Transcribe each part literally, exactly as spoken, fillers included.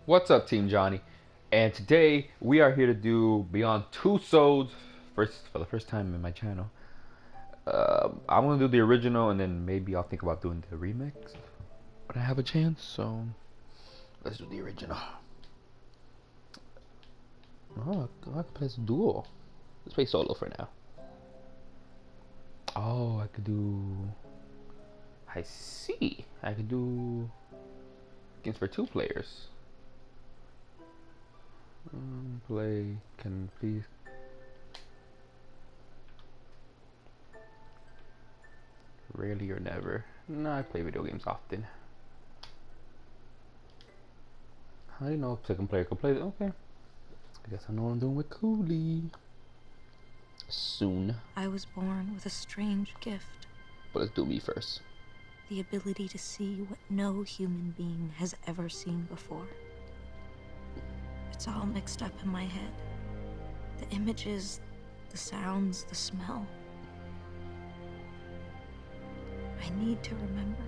What's up, Team Johnny? And today we are here to do Beyond Two Souls, first for the first time in my channel. Uh, I'm gonna do the original, and then maybe I'll think about doing the remix when I have a chance. So let's do the original. Oh, I could play this duel. Let's play solo for now. Oh, I could do. I see. I could do games for two players. Um, play can please. Rarely or never. No, I play video games often. I didn't know if second player could play it. Okay. I guess I know what I'm doing with Cooley. Soon. I was born with a strange gift. But let's do me first. The ability to see what no human being has ever seen before. It's all mixed up in my head. The images, the sounds, the smell. I need to remember.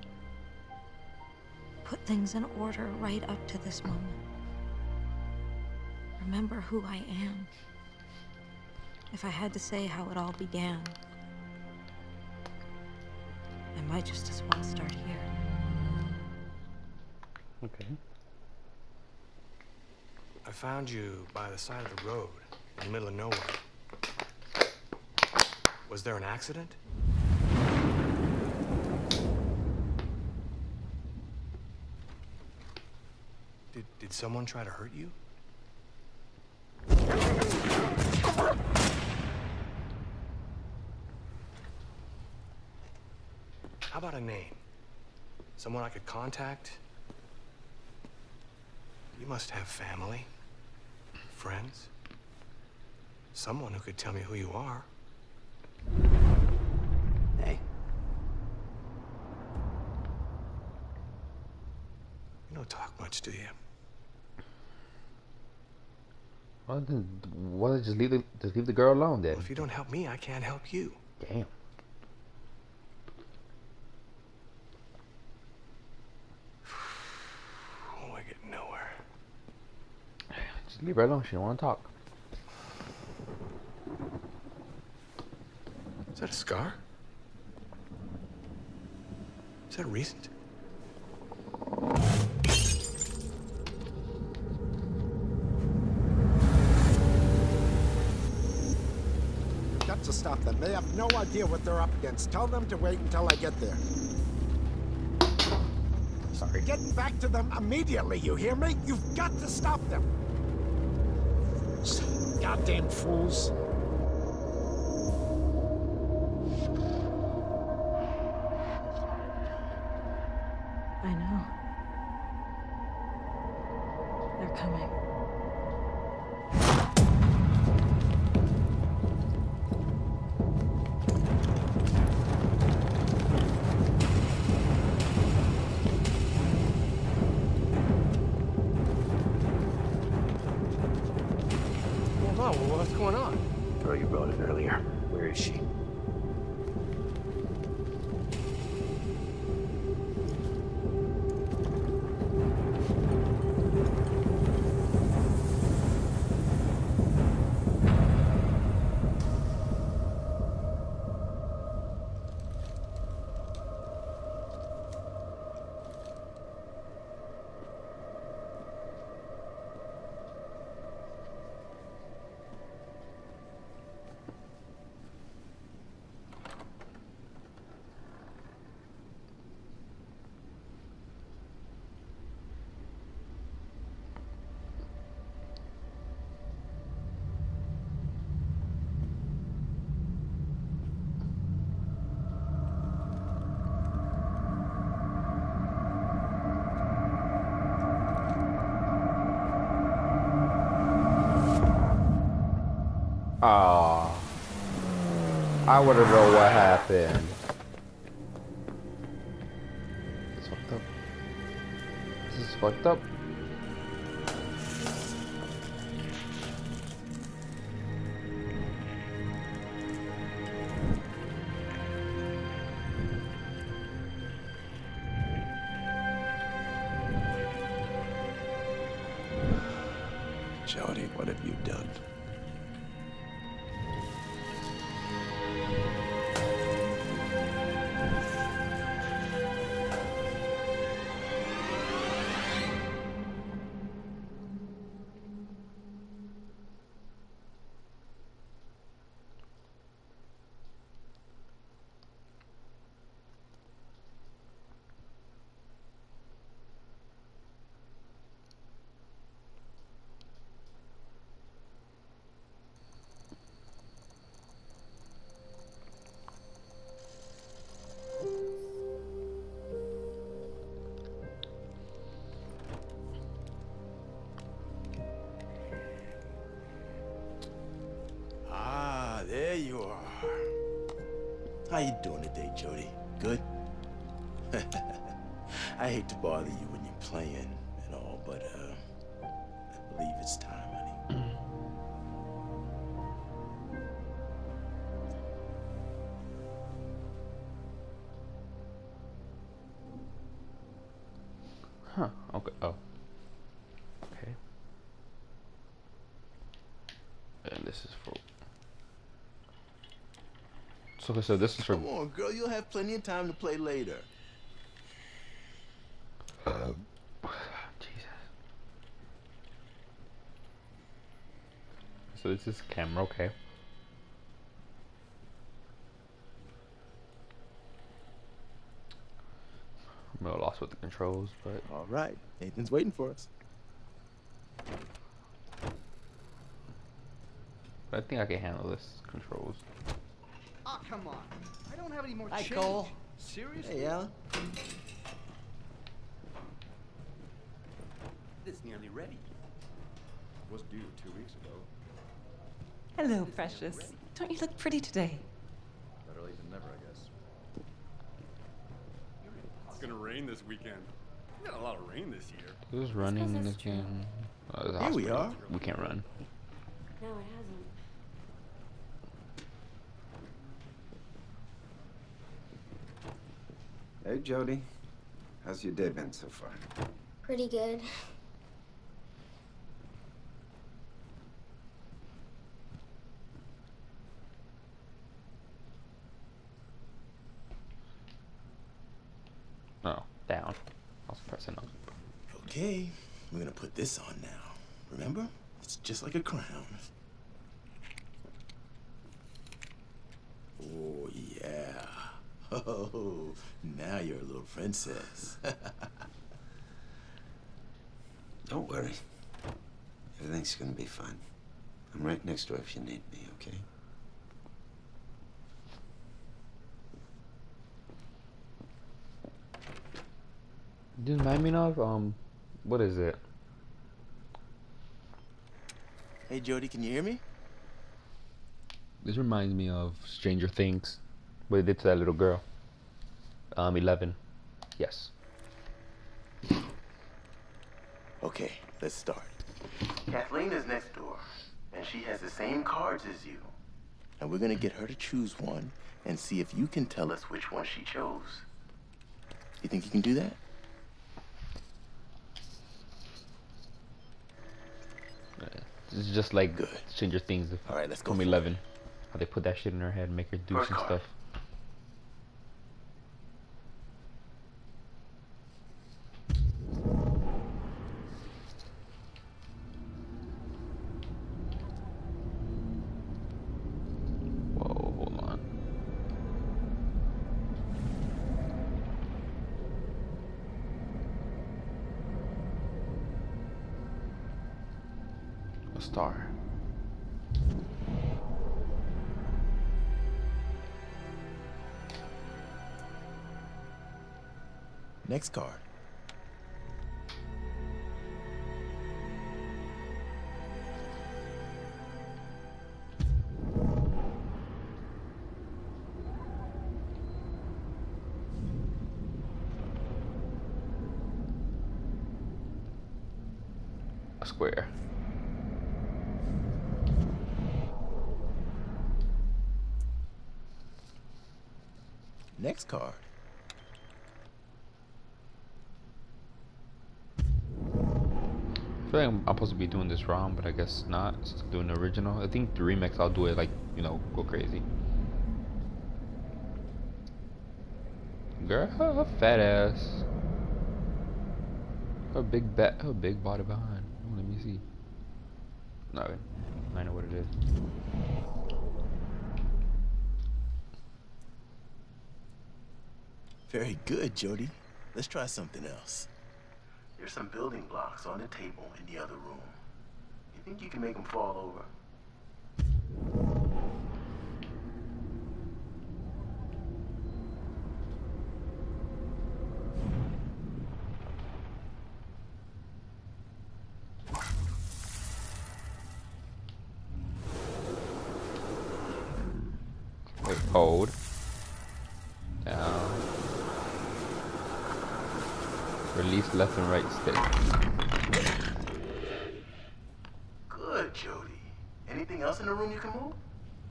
Put things in order right up to this moment. Remember who I am. If I had to say how it all began, I might just as well start here. Okay. I found you by the side of the road, in the middle of nowhere. Was there an accident? Did, did someone try to hurt you? How about a name? Someone I could contact? You must have family, friends, someone who could tell me who you are. Hey. You don't talk much, do you? Well, then, well, just leave the just leave the girl alone then. Well, if you don't help me, I can't help you. Damn. Oh, I get nowhere. Just leave her alone. She don't want to talk. Is that a scar? Is that recent? Got to stop them. They have no idea what they're up against. Tell them to wait until I get there. Sorry. Getting back to them immediately, you hear me? You've got to stop them. Goddamn fools. I know. They're coming. Hold on, well, what's going on? Girl you brought in earlier. Where is she? Ah, I want to know what happened. This is fucked up. This is fucked up. Jody, what have you done? Ah, there you are. How you doing today, Jody? Good? I hate to bother you when you're playing and all, but uh, I believe it's time, honey. Huh. Okay. Oh. Okay. And this is for. So, okay, so this is for. Come on, girl. You'll have plenty of time to play later. Uh, Jesus. So this is camera, okay. I'm a little lost with the controls, but All right. Nathan's waiting for us. I think I can handle this controls. Oh, come on. I don't have any more Hi, change. Cole. Seriously? Hey, Alan. It's nearly ready. Was due two weeks ago. Hello, precious. Don't you look pretty today? Better late than never, I guess. It's gonna rain this weekend. We got a lot of rain this year. Who's running in this game? Uh, the Here we hospital. are. We can't run. No, it hasn't. Hey, Jody. How's your day been so far? Pretty good. Oh, down. I was pressing on. Okay, we're gonna put this on now. Remember? It's just like a crown. Oh, yeah. Oh, now you're a little princess. Don't worry. Everything's gonna be fine. I'm right next door if you need me, okay? This remind me of um, what is it? Hey, Jody, can you hear me? This reminds me of Stranger Things, what they did to that little girl. Um, eleven. Yes. Okay, let's start. Kathleen is next door, and she has the same cards as you. And we're gonna get her to choose one and see if you can tell us which one she chose. You think you can do that? It's just like Good. Stranger Things. All right, let's go From for it. eleven. How they put that shit in her head and make her do First some card. stuff. Whoa, hold on. A star. Next card. A square. Next card. I feel like I'm, I'm supposed to be doing this wrong, but I guess not. Just doing the original. I think the remix, I'll do it like, you know, go crazy. Girl, fat ass. Her big bat, her big body behind. Oh, let me see. No, I know what it is. Very good, Jody. Let's try something else. There's some building blocks on the table in the other room. You think you can make them fall over? Wait, hold. Down. Release left and right stick. Good, Jody. Anything else in the room you can move?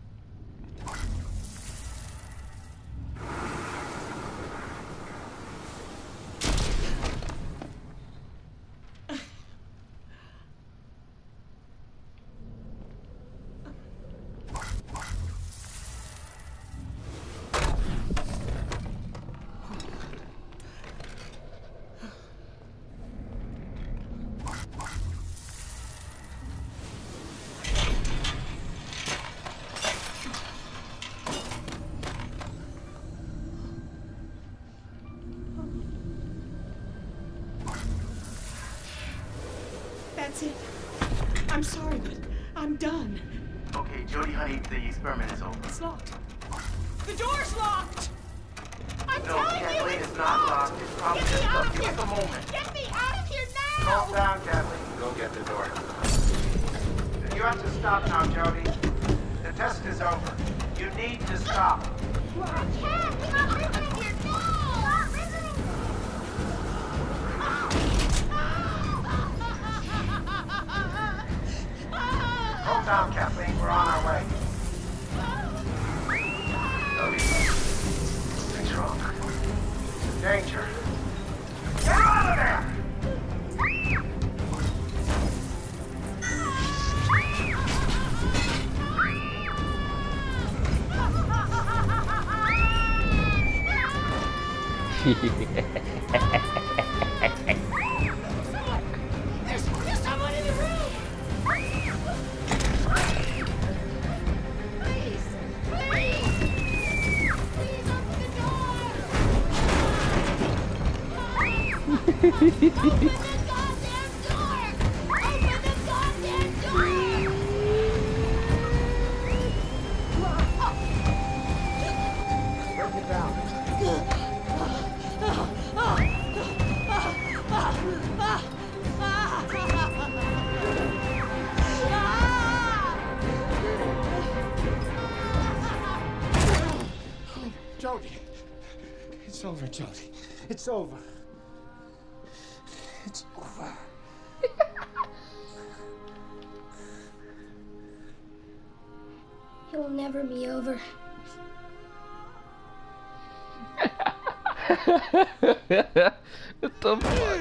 That's it. I'm sorry, but I'm done. Okay, Jody, honey, the experiment is over. It's locked. The door's locked! I'm No, telling you, Kathleen, it's it's not locked! locked. It's probably Get me just out locked. of Give here! us a moment. Get me out of here now! Calm down, Kathleen. Go get the door. You have to stop now, Jody. The test is over. You need to stop. I can't! We're not listening here! No! We're not listening! Calm down, Kathleen. We're on our way. Jody, what's wrong? Danger. Get out of there! There's, there's someone in the room! Please! Please! Please open the door! Open the goddamn door! Open the goddamn door! Break it down. Jody. It's over, Jody. It's over. It's over. It will never be over. What the fuck?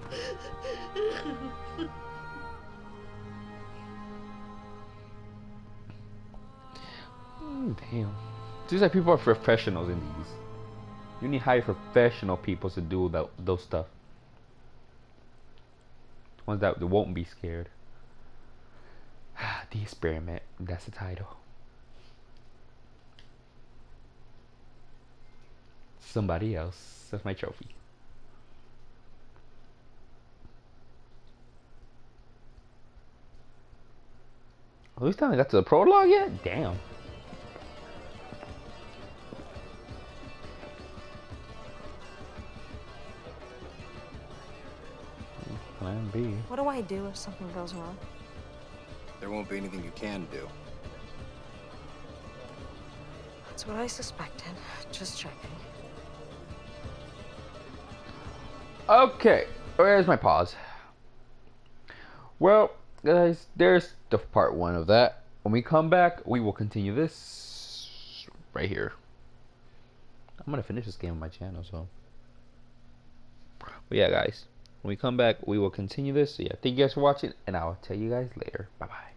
Mm, damn. Seems like people are professionals in these. You need to hire professional people to do that, those stuff. Ones that won't be scared. The Experiment. That's the title. Somebody else. That's my trophy. At least I got to the prologue yet? Damn. Plan B. What do I do if something goes wrong? There won't be anything you can do. That's what I suspected. Just checking. Okay, where's my pause? Well, guys, there's the part one of that. When we come back, we will continue this right here. I'm gonna finish this game on my channel, so. But yeah, guys, When we come back, we will continue this. So yeah, thank you guys for watching, and I'll tell you guys later. Bye bye.